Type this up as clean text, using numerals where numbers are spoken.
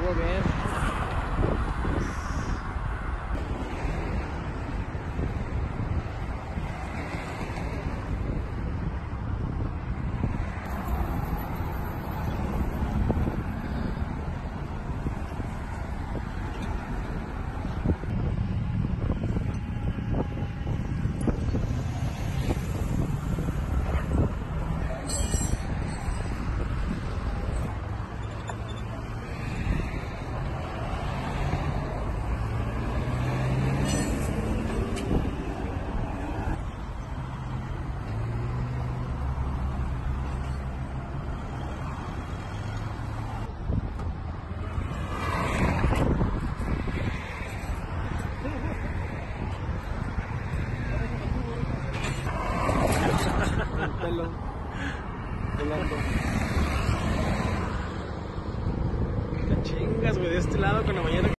todo bien. El pelo volando. Te chingas, güey, de este lado con la mañana.